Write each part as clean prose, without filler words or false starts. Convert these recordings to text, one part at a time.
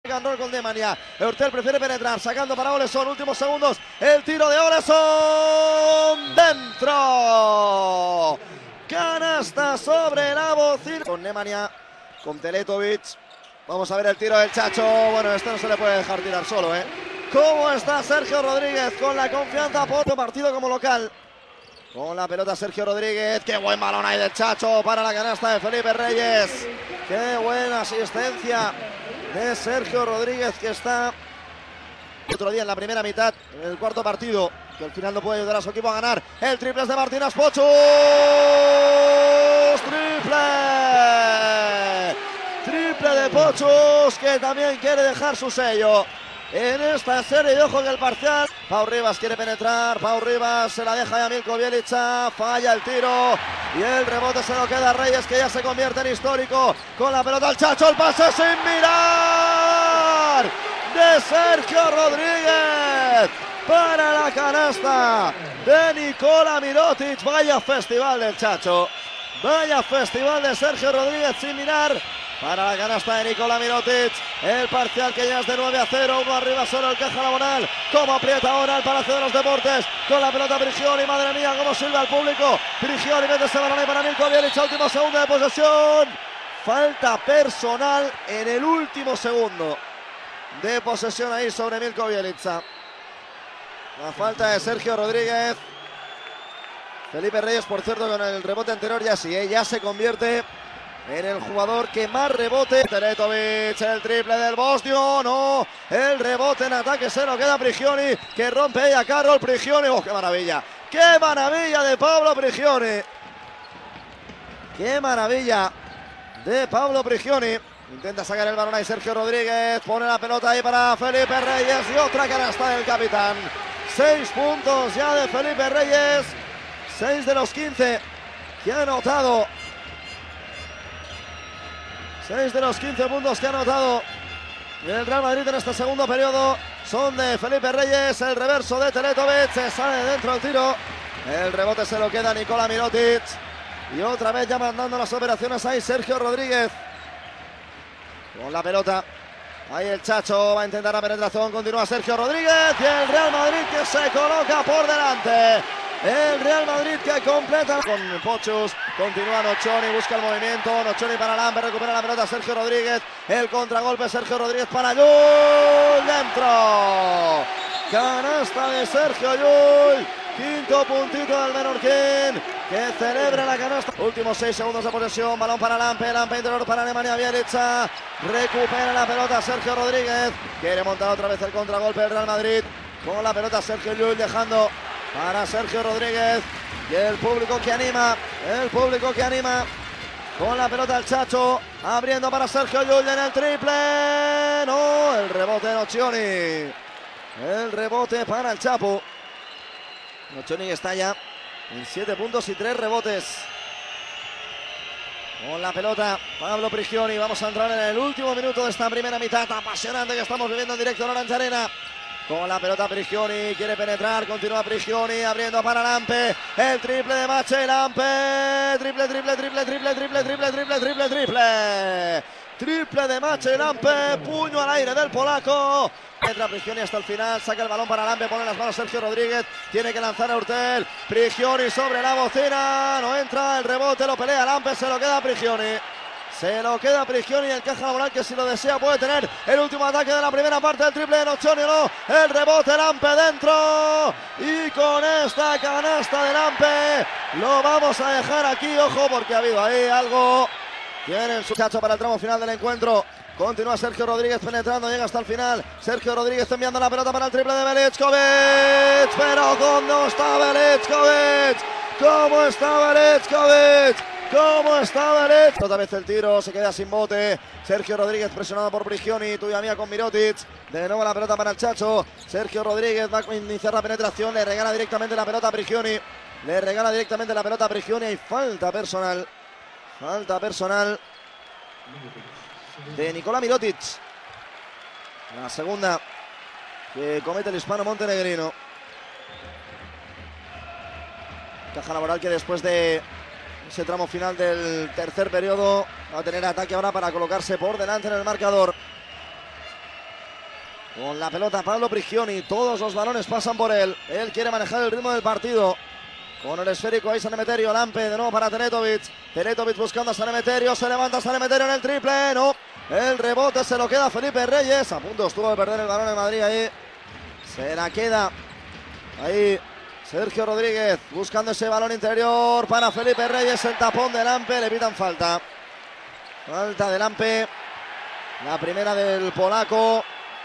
Ganrol con Nemanja. Eurtel prefiere penetrar, sacando para Oleson. Últimos segundos. El tiro de Oleson. ¡Dentro! Canasta sobre la bocina. Con Nemanja, con Teletovic. Vamos a ver el tiro del Chacho. Bueno, este no se le puede dejar tirar solo, ¿eh? ¿Cómo está Sergio Rodríguez con la confianza por otro partido como local? Con la pelota Sergio Rodríguez. Qué buen balón ahí del Chacho para la canasta de Felipe Reyes. Qué buena asistencia de Sergio Rodríguez, que está otro día en la primera mitad, en el cuarto partido, que al final no puede ayudar a su equipo a ganar. El triple es de Martínez Pochos. ¡Triple! Triple de Pochos, que también quiere dejar su sello en esta serie. Y ojo que el parcial. Pau Ribas quiere penetrar. Pau Ribas se la deja ya Milko Bjelica. Falla el tiro. Y el rebote se lo queda a Reyes, que ya se convierte en histórico. Con la pelota al Chacho. El pase sin mirar de Sergio Rodríguez para la canasta de Nikola Mirotic. Vaya festival del Chacho. Vaya festival de Sergio Rodríguez sin mirar para la canasta de Nikola Mirotic. El parcial que ya es de 9-0, uno arriba solo el Caja Laboral. Como aprieta ahora el Palacio de los Deportes con la pelota Prigioni. Madre mía, cómo silba el público. Prigioni mete ese balón ahí para Milko Bjelica. Último segundo de posesión. Falta personal en el último segundo de posesión ahí sobre Milko Bjelica. La falta de Sergio Rodríguez. Felipe Reyes, por cierto, con el rebote anterior ya sí, ya se convierte en el jugador que más rebote. Teletovic, el triple del bosnio, no, el rebote en ataque se lo queda Prigioni, que rompe ahí a Carroll. Prigioni, oh, qué maravilla de Pablo Prigioni, qué maravilla de Pablo Prigioni. Intenta sacar el balón ahí Sergio Rodríguez, pone la pelota ahí para Felipe Reyes y otra canasta del capitán. 6 puntos ya de Felipe Reyes, 6 de los 15 que ha anotado. 6 de los 15 puntos que ha anotado el Real Madrid en este segundo periodo son de Felipe Reyes. El reverso de Teletovic, se sale dentro del tiro. El rebote se lo queda Nikola Mirotic. Y otra vez ya mandando las operaciones ahí Sergio Rodríguez. Con la pelota. Ahí el Chacho va a intentar la penetración. Continúa Sergio Rodríguez. Y el Real Madrid que se coloca por delante. El Real Madrid que completa con Pochos. Continúa Nocioni, busca el movimiento. Nocioni para Lampe, recupera la pelota Sergio Rodríguez. El contragolpe Sergio Rodríguez para Llull. Dentro. Canasta de Sergio Llull. Quinto puntito del Menorquín, que celebra la canasta. Últimos 6 segundos de posesión. Balón para Lampe. Lampe interior para Nemanja Bjelica. Recupera la pelota Sergio Rodríguez. Quiere montar otra vez el contragolpe del Real Madrid. Con la pelota Sergio Llull, dejando para Sergio Rodríguez. Y el público que anima. El público que anima. Con la pelota el Chacho. Abriendo para Sergio Llull en el triple. No, el rebote de Nocioni. El rebote para el Chapo. Nocioni está ya en 7 puntos y 3 rebotes. Con la pelota Pablo Prigioni. Vamos a entrar en el último minuto de esta primera mitad apasionante que estamos viviendo en directo en Orange Arena. Con la pelota Prigioni, quiere penetrar, continúa Prigioni, abriendo para Lampe. El triple de Maciej Lampe. Triple. Triple de Maciej Lampe, puño al aire del polaco. Entra Prigioni hasta el final, saca el balón para Lampe, pone las manos Sergio Rodríguez, tiene que lanzar a Eurtel. Prigioni sobre la bocina, no entra, el rebote lo pelea Lampe, se lo queda Prigioni. Se lo queda Prigioni, el Caja Laboral, que si lo desea puede tener el último ataque de la primera parte del triple de Nocioni, no, el rebote Lampe dentro, y con esta canasta de Lampe lo vamos a dejar aquí, ojo, porque ha habido ahí algo. Tienen su Chacho para el tramo final del encuentro. Continúa Sergio Rodríguez penetrando, llega hasta el final. Sergio Rodríguez enviando la pelota para el triple de Velickovic. Pero ¿cómo está Velickovic? ¿Cómo está Velickovic? ¿Cómo está Velickovic? Otra vez el tiro, se queda sin bote. Sergio Rodríguez presionado por Prigioni, tuya mía con Mirotic. De nuevo la pelota para el Chacho. Sergio Rodríguez va a iniciar la penetración, le regala directamente la pelota a Prigioni. Le regala directamente la pelota a Prigioni y falta personal. Falta personal de Nikola Mirotic. La segunda que comete el hispano montenegrino. Caja Laboral que después de ese tramo final del tercer periodo va a tener ataque ahora para colocarse por delante en el marcador. Con la pelota Pablo Prigioni, todos los balones pasan por él. Él quiere manejar el ritmo del partido. Con el esférico ahí San Emeterio, Lampe de nuevo para Teletovic. Teletovic buscando a San Emeterio, se levanta San Emeterio en el triple, no. El rebote se lo queda Felipe Reyes, a punto estuvo de perder el balón en Madrid ahí. Se la queda ahí Sergio Rodríguez, buscando ese balón interior para Felipe Reyes, el tapón de Lampe, le pitan falta. Falta de Lampe, la primera del polaco.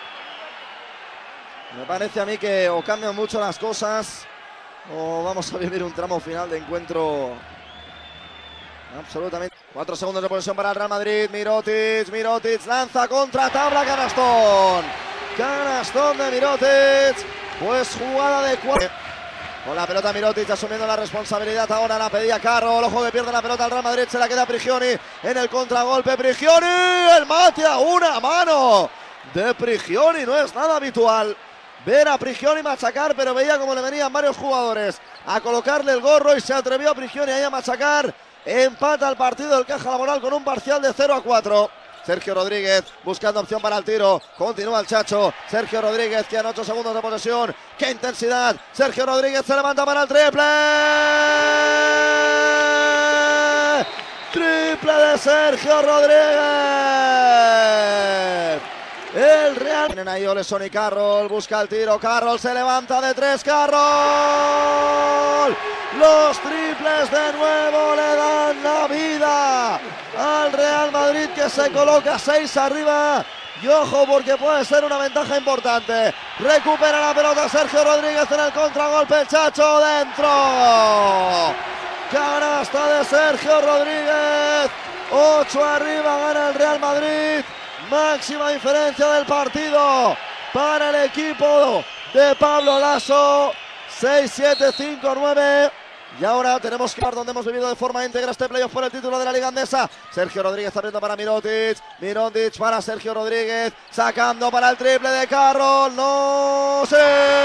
Me parece a mí que o cambian mucho las cosas o vamos a vivir un tramo final de encuentro absolutamente. 4 segundos de posesión para el Real Madrid. Mirotic lanza contra tabla, canastón de Mirotic. Pues jugada de cuatro. Con la pelota Mirotic asumiendo la responsabilidad, ahora la pedía Carroll, ojo que pierde la pelota al Real Madrid, se la queda Prigioni en el contragolpe. Prigioni, el mate a una mano de Prigioni, no es nada habitual ver a Prigioni machacar, pero veía como le venían varios jugadores a colocarle el gorro y se atrevió a Prigioni ahí a machacar. Empata el partido el Caja Laboral con un parcial de 0-4. Sergio Rodríguez buscando opción para el tiro. Continúa el Chacho. Sergio Rodríguez, quedan 8 segundos de posesión. ¡Qué intensidad! Sergio Rodríguez se levanta para el triple. Triple de Sergio Rodríguez. El Real. Tienen ahí Oleson y Carroll. Busca el tiro. Carroll se levanta de 3. Carroll. Los triples de nuevo le dan la vida al Real Madrid, que se coloca 6 arriba. Y ojo, porque puede ser una ventaja importante. Recupera la pelota Sergio Rodríguez en el contragolpe. El Chacho dentro. Canasta de Sergio Rodríguez. 8 arriba, gana el Real Madrid. Máxima diferencia del partido para el equipo de Pablo Laso. 6-7, 5-9. Y ahora tenemos que ver donde hemos vivido de forma íntegra este playoff por el título de la Liga Andesa. Sergio Rodríguez abriendo para Mirotic. Mirotic para Sergio Rodríguez. Sacando para el triple de Carroll. ¡No! ¡Sí!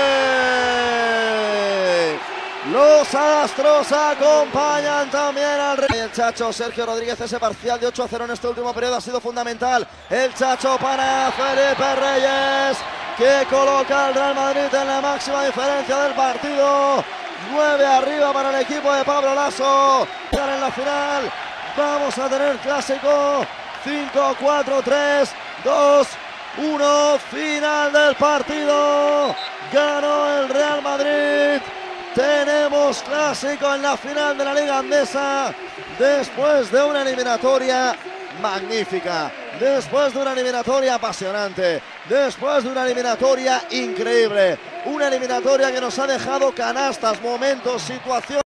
Los astros acompañan también al Rey. El Chacho, Sergio Rodríguez, ese parcial de 8-0 en este último periodo ha sido fundamental. El Chacho para Felipe Reyes, que coloca al Real Madrid en la máxima diferencia del partido. 9 arriba para el equipo de Pablo Laso. En la final vamos a tener clásico. 5, 4, 3, 2, 1. Final del partido. Ganó el Real Madrid. Tenemos clásico en la final de la Liga Andesa. Después de una eliminatoria magnífica, después de una eliminatoria apasionante, después de una eliminatoria increíble, una eliminatoria que nos ha dejado canastas, momentos, situaciones.